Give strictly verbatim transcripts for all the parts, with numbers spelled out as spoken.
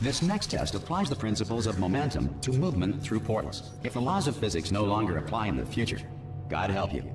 This next test applies the principles of momentum to movement through portals. If the laws of physics no longer apply in the future, God help you.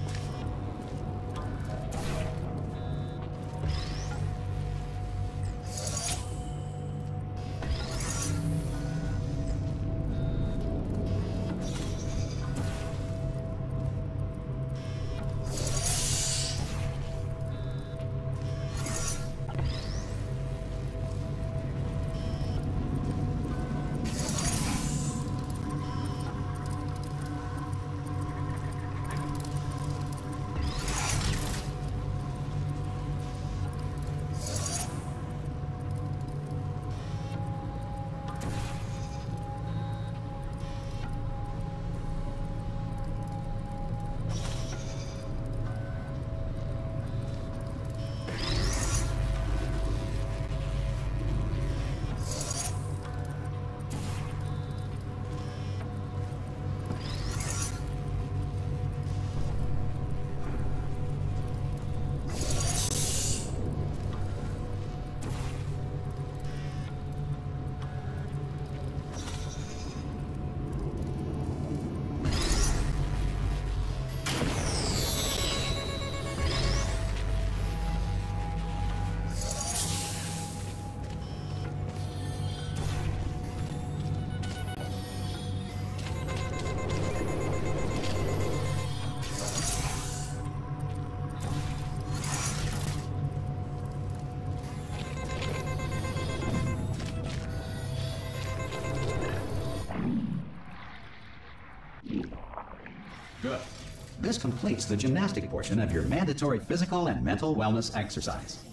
Good. This completes the gymnastic portion of your mandatory physical and mental wellness exercise.